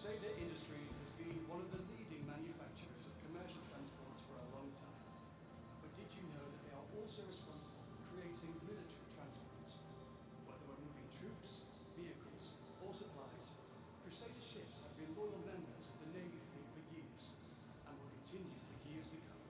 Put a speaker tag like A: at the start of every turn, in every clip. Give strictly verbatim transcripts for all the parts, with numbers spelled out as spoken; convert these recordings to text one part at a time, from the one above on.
A: Crusader Industries has been one of the leading manufacturers of commercial transports for a long time. But did you know that they are also responsible for creating military transports? Whether we're moving troops, vehicles, or supplies, Crusader ships have been loyal members of the Navy fleet for years, and will continue for years to come.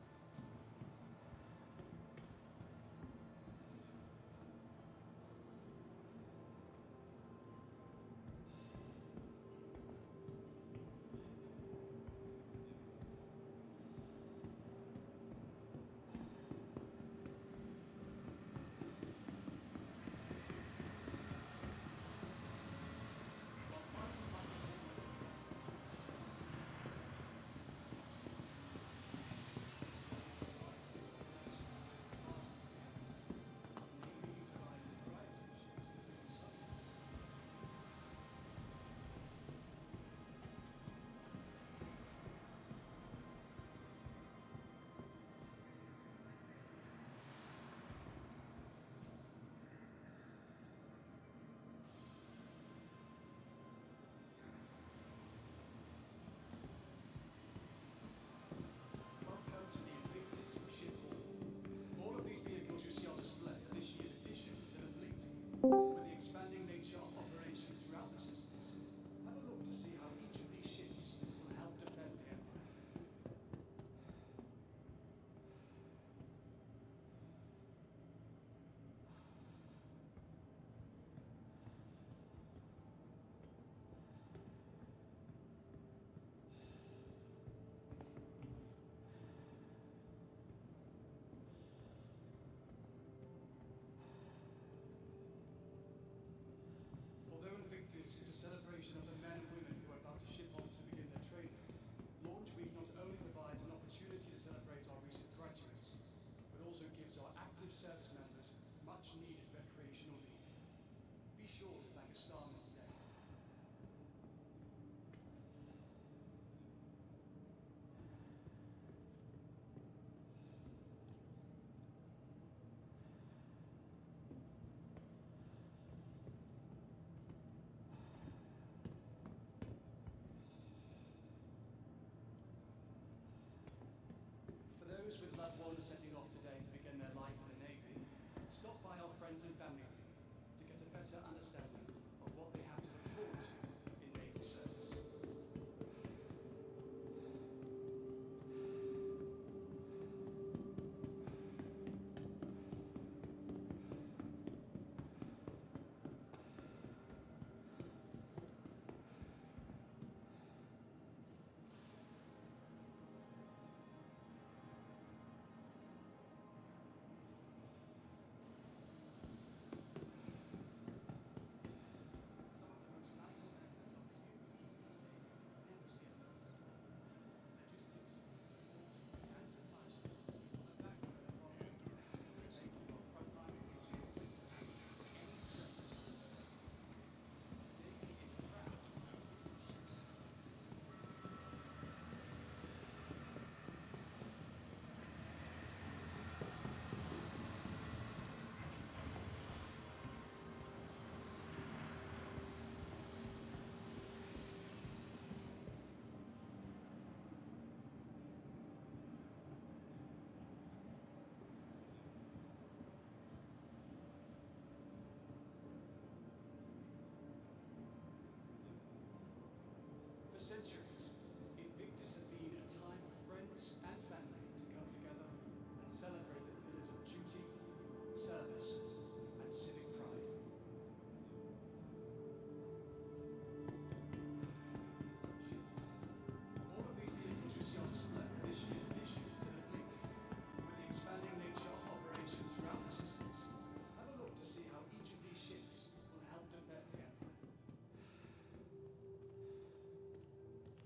A: Welcome to the Invictus Ship Hall. All of these vehicles you see on display are this year's additions to the fleet. With the expanding nature of operations throughout the systems, have a look to see how each of these ships will help defend the Empire. Although Invictus is a celebration of the men and women who are about to ship off to begin their training, Launch Week not only provides an opportunity to celebrate our recent graduates, but also gives our active service members much needed recreational leave. Be sure to thank a starman today. For those with loved ones setting off today to begin their life in the Navy, stop by our Friends and Family Week to get a better understanding of what they have to look forward to in naval service. For centuries, Invictus has been a time for friends and family to come together and celebrate the pillars of duty, service, and civic pride. All of these vehicles you see on display are this year's additions to the fleet. With the expanding nature of operations throughout the systems, have a look to see how each of these ships will help defend the Empire.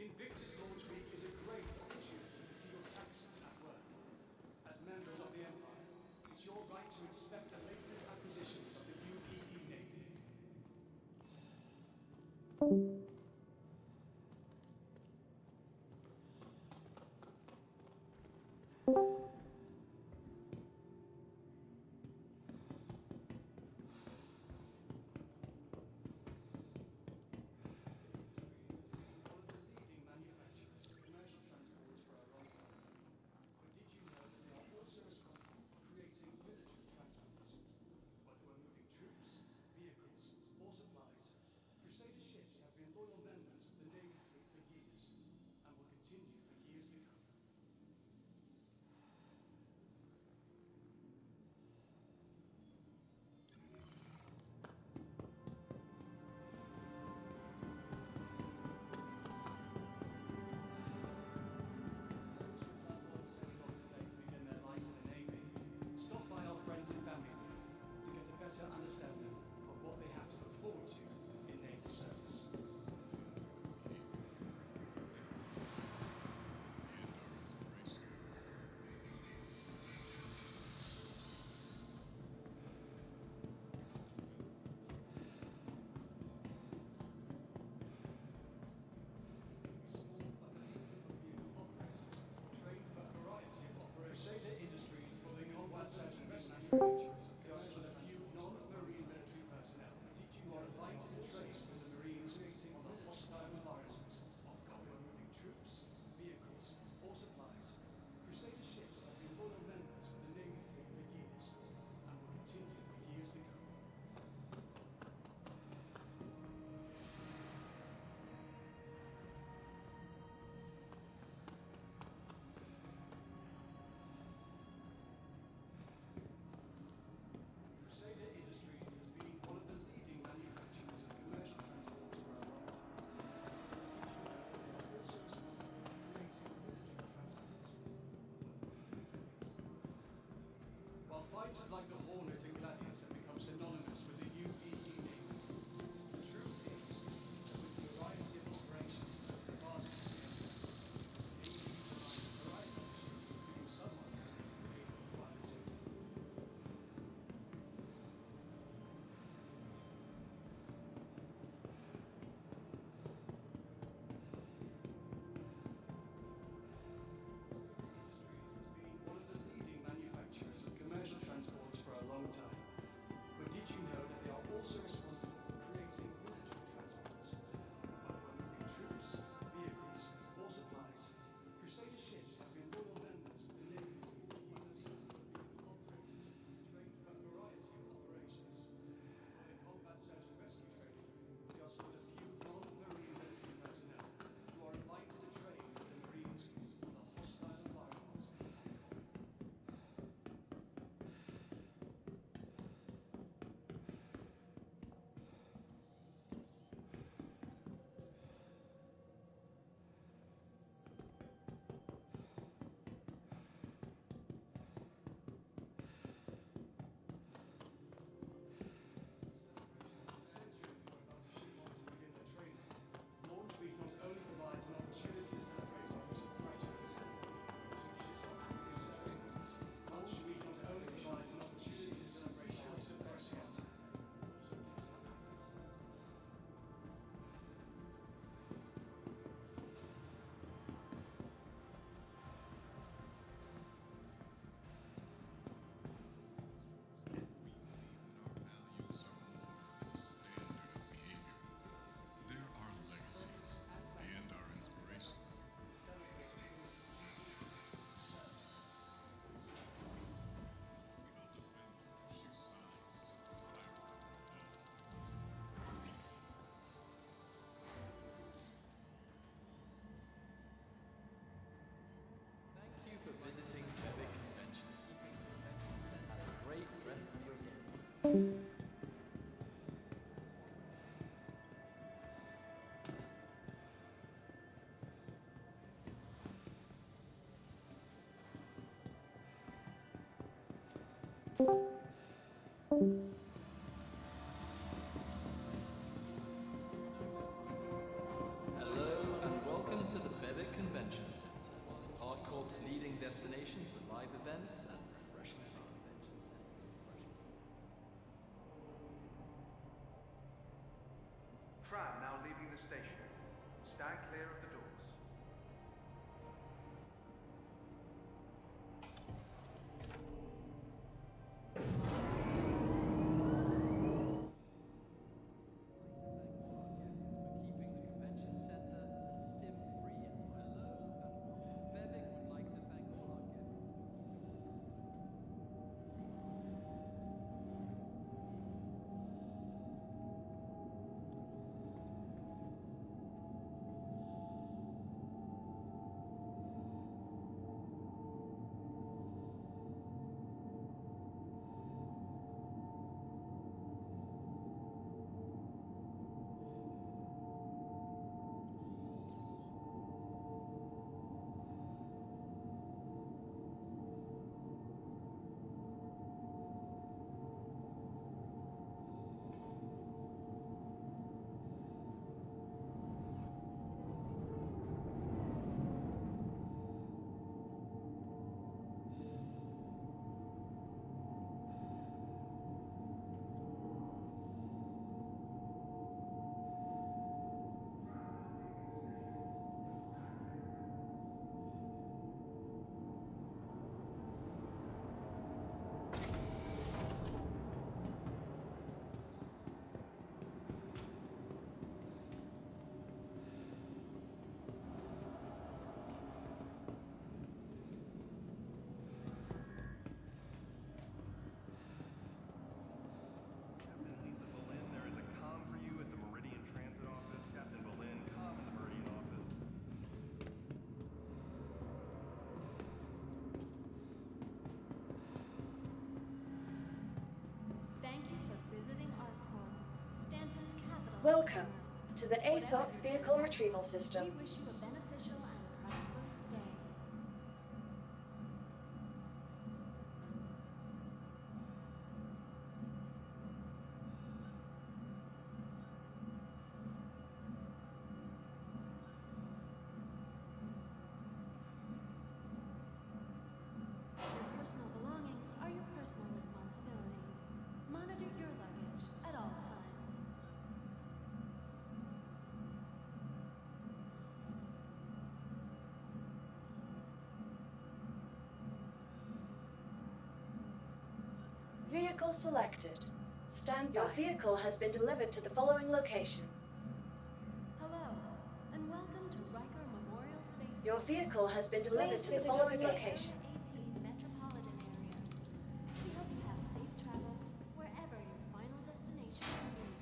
A: Invictus Launch Week is a great opportunity to see your taxes at work. As members of the Empire, it's your right to inspect the latest acquisitions of the U E E Navy. Understanding of what they have to look forward to in naval service. Trained for a variety of operations. Crusader Industries for the combat search and rescue manufacturers. Fighters like the Hornet and Gladius have become synonymous with the U E E Navy. The truth is that with the variety of operations over the past few years, the Navy provides a variety of ships, including submarines, made for the private sector. Commercial transports for a long time. But did you know that they are also responsible for creating military transports? Whether we're moving troops, vehicles, or supplies, Crusader ships have been loyal members of the Navy for years. Contractors trained for a variety of operations. For the combat search and rescue training, we are still a few non-marine military personnel who are invited to train with the Marines on the hostile environments.
B: For visiting Epic Conventions. Have a great rest of your day. Hello and welcome to
C: tram now leaving the station. Stand clear of the doors.
D: Welcome to the A S O P Vehicle Retrieval System.
E: We wish you a beneficial and prosperous stay. Your personal belongings are your personal responsibility. Monitor your luggage at all times.
D: Vehicle selected. Stand by. Your vehicle has been delivered to the following location.
E: Hello, and welcome to Riker Memorial Space.
D: Your vehicle has been delivered to the following location.
E: eighteen metropolitan area. We hope you have safe travels wherever your final destination may be.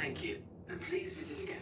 F: Thank you, and please visit again.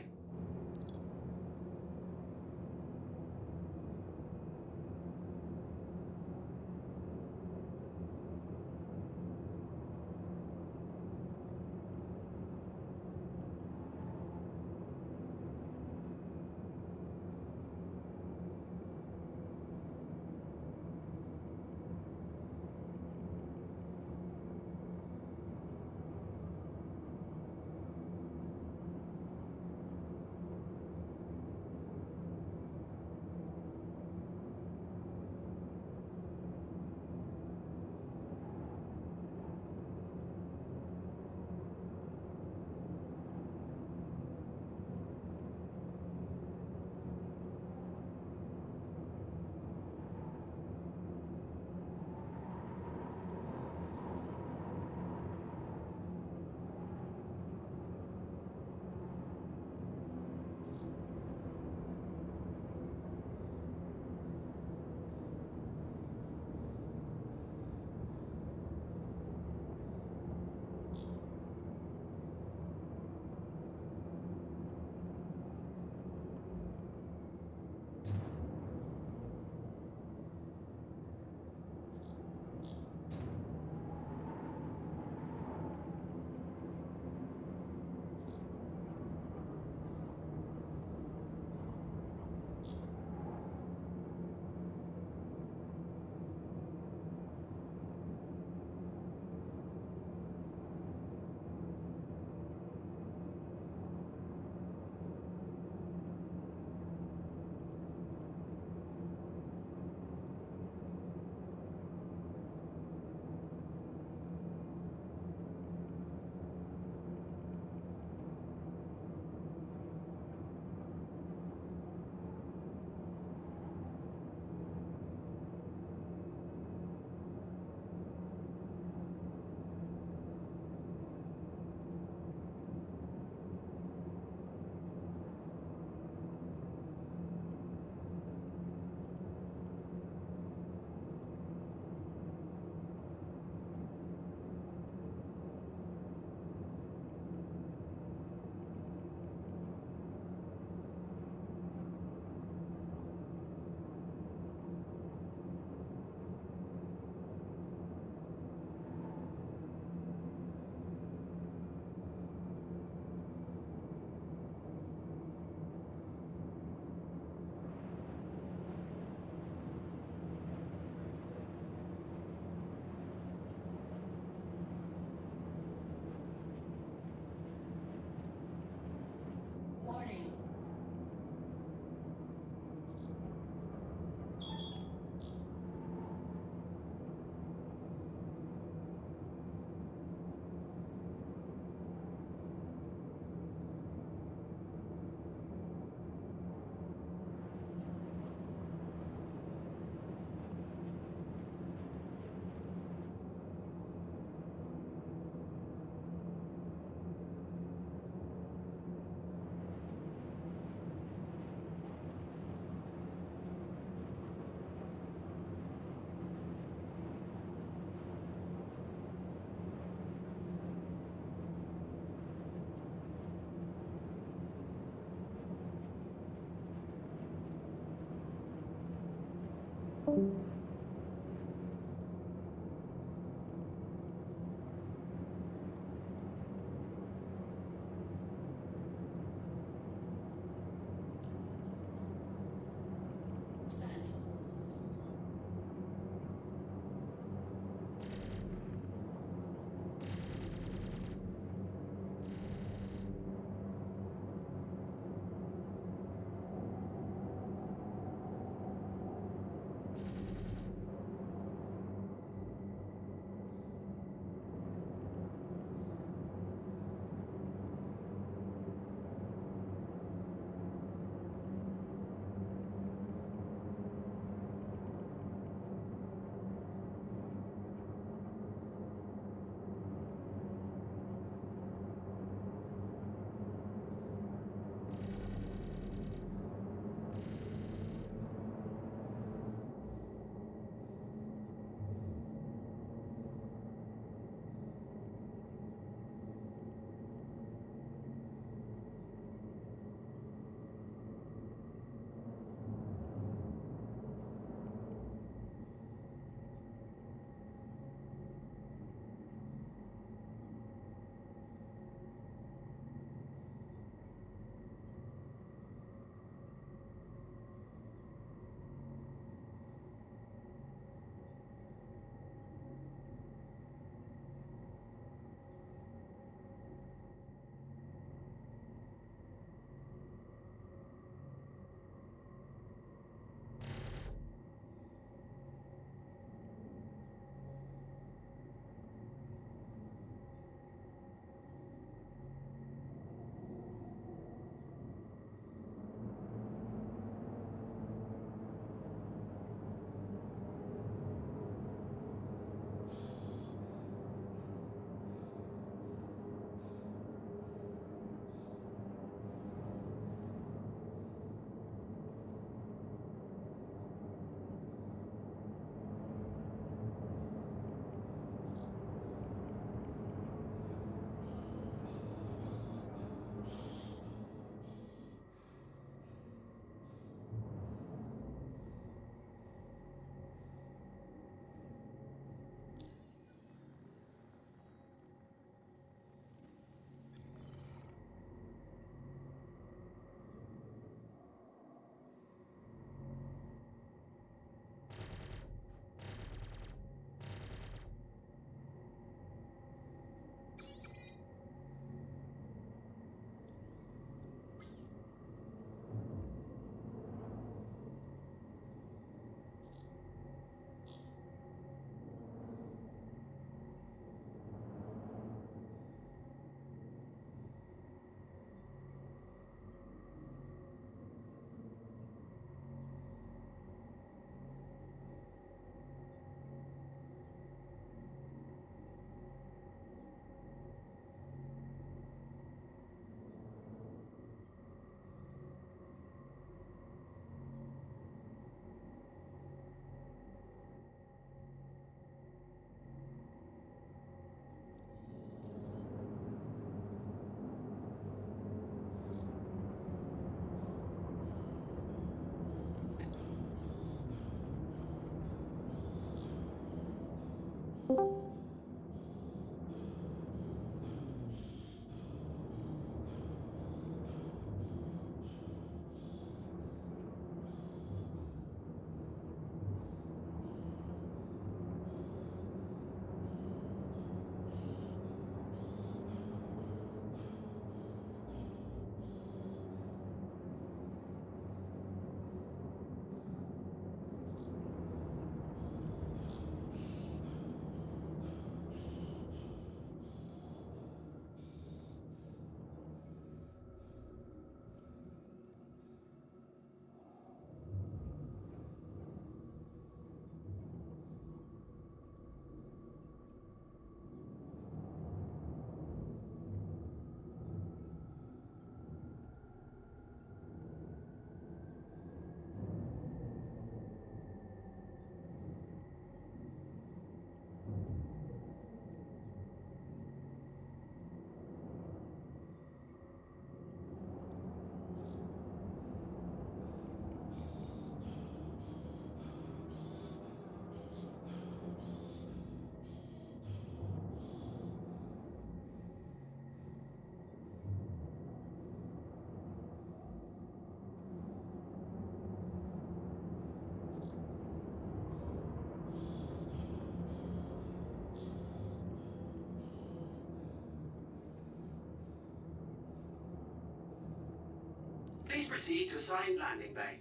F: Please proceed to assigned landing bay.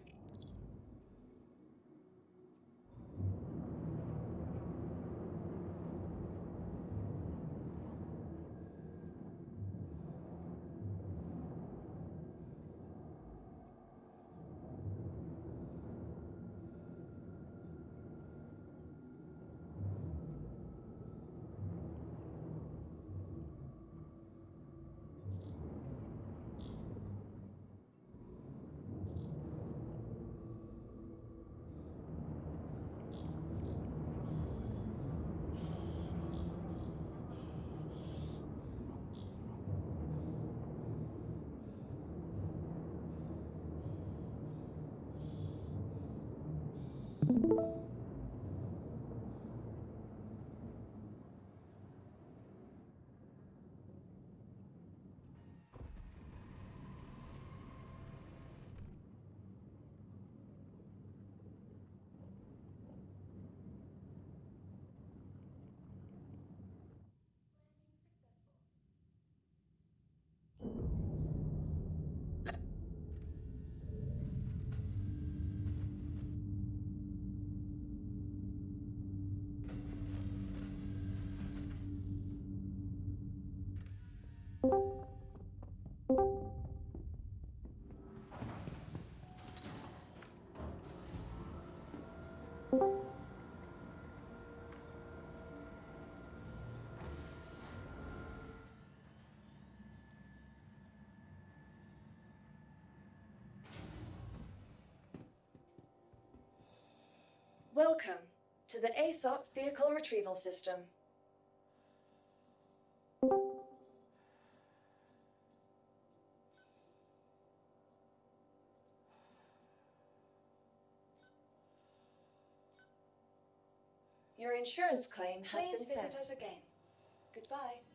D: Welcome to the A S O P Vehicle Retrieval System. Your insurance claim has
G: Please
D: been
G: visit
D: sent.
G: us again. Goodbye.